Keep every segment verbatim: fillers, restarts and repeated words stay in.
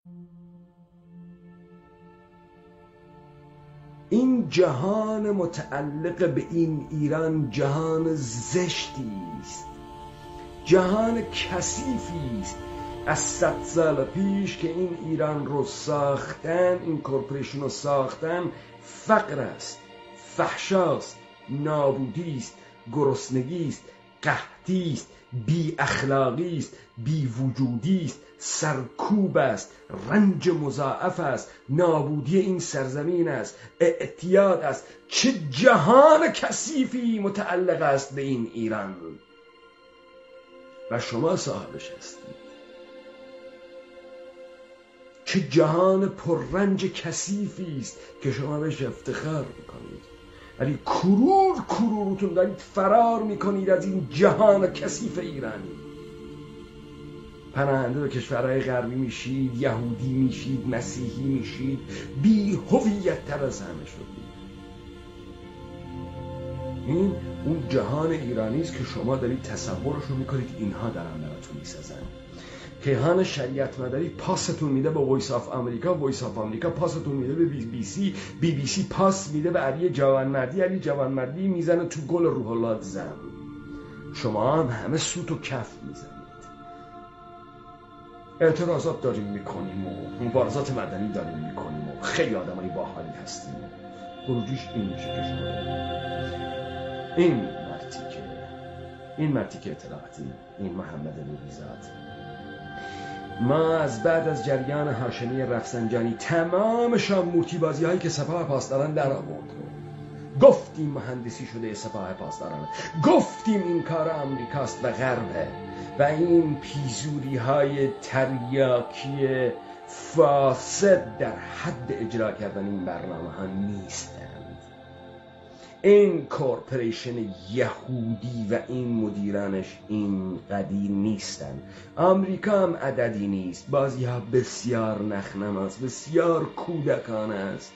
این جهان متعلق به این ایران جهان زشتی است، جهان کثیفی است. از صد سال پیش که این ایران رو ساختن، این کورپوریشن رو ساختن، فقر است، فحشاست، نابودی است، گرسنگی است، قحطی است، بی اخلاقی است، بی وجودی است، سرکوب است، رنج مضاعف است، نابودی این سرزمین است، اعتیاد است. چه جهان کثیفی متعلق است به این ایران و شما صاحبش هستید. چه جهان پررنج کثیفی است که شما بهش افتخار میکنید، ولی کرور کرورتون دارید فرار میکنید از این جهان کثیف ایرانی. پناهنده به کشورهای غربی میشید، یهودی میشید، مسیحی میشید، بی هویت تر از همه شدید. این اون جهان ایرانی است که شما دارید تصورش رو میکنید اینها دارن براتون میسازن. کیهان شریعت مداری پاستون میده به وایس آف آمریکا، وایس آف آمریکا پاستون میده به بی بی سی، بی بی سی پاس میده به علی جوانمردی، علی جوانمردی میزنه تو گل روح الله زم. شما هم همه سوت و کف میزنید. اعتراضات داریم میکنیم و مبارزات مدنی داریم میکنیم و خیلی آدمای باحالی هستیم. خروجیش این میشه که شما این مرتیکه این مرتیکه اطلاعاتی، این محمد نوریزاد، ما از بعد از جریان هاشمی رفسنجانی تمام شامورتی بازی هایی که سپاه پاسداران در آورد رو گفتیم مهندسی شده سپاه پاسداران، گفتیم این کار آمریکاست و غربه و این پیزوری های تریاکی فاسد در حد اجرا کردن این برنامه ها نیستند. این کورپوریشن یهودی و این مدیرانش این قدی نیستن. آمریکا هم عددی نیست. بازی ها بسیار نخنماست، بسیار کودکانه است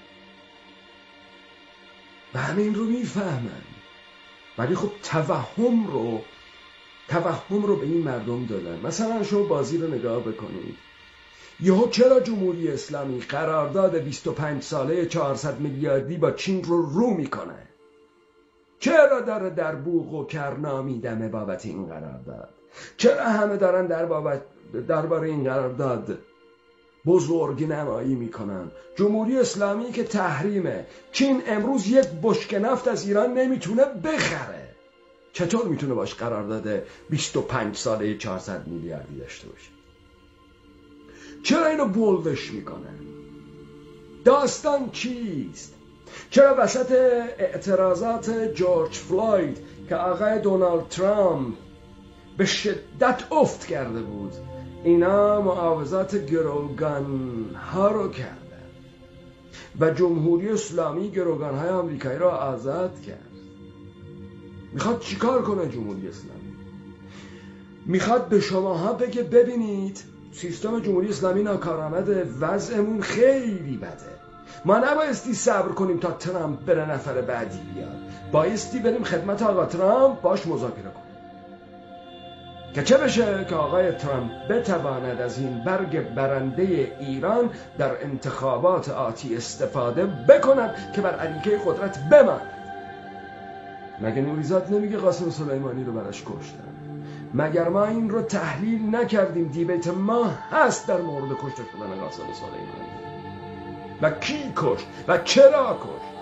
و همه این رو میفهمن، ولی خب توهم رو توهم رو به این مردم دادن. مثلا شما بازی رو نگاه بکنید، یهو چرا جمهوری اسلامی قرارداد بیست و پنج ساله چهارصد میلیاردی با چین رو رو میکنه؟ چرا داره در بوق و کرنا میدمه بابت این قرارداد؟ چرا همه دارن در بابت درباره این قرارداد بزرگ نمایی میکنن؟ جمهوری اسلامی که تحریمه، چین امروز یک بشکه نفت از ایران نمیتونه بخره، چطور میتونه باش قرارداد بیست و پنج ساله چهارصد میلیاردی داشته باشه؟ چرا اینو بولدش میکنن؟ داستان چیست؟ چرا وسط اعتراضات جورج فلوید که آقای دونالد ترامپ به شدت افت کرده بود، اینا معاوضات گروگان ها رو کردن و جمهوری اسلامی گروگان های آمریکایی رو آزاد کرد؟ میخواد چیکار کنه جمهوری اسلامی؟ میخواد به شماها بگه ببینید سیستم جمهوری اسلامی ناکارآمده، وضعمون خیلی بده، ما نبایستی صبر کنیم تا ترامپ بره نفر بعدی بیاد، بایستی بریم خدمت آقا ترامپ باش مذاکره کنیم که چه بشه که آقای ترامپ بتواند از این برگ برنده ایران در انتخابات آتی استفاده بکند که بر علیه قدرت بماند. مگه نوریزاد نمیگه قاسم سلیمانی رو براش کشتن؟ مگر ما این رو تحلیل نکردیم؟ دیبیت ما هست در مورد کشته شدن قاسم سلیمانی و کی کشت و چرا کشت.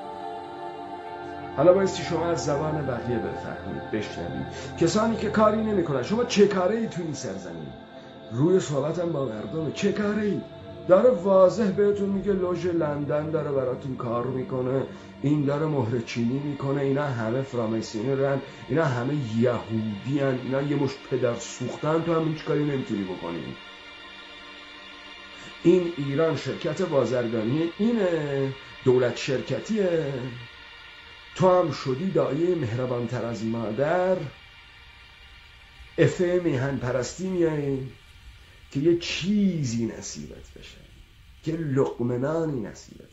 حالا بایستی شما از زبان بقیه بفهمید، بشنوید، کسانی که کاری نمی کنن. شما چه کاره ای تو این سرزمین؟ روی صحبتم با مردم چه کاره ای؟ داره واضح بهتون میگه لوژ لندن داره براتون کار میکنه، این داره مهر چینی میکنه، اینا همه فرامسیونی رن، اینا همه یهودی هن، اینا یه مشت پدر سوختن، تو هم هیچ کاری نمیتونی بکنی. این ایران شرکت بازرگانی، اینه دولت شرکتیه، تو هم شدی دایه مهربان تر از مادر، افه میهن پرستی میایی که یه چیزی نصیبت بشه، که لقمه نانی نصیبت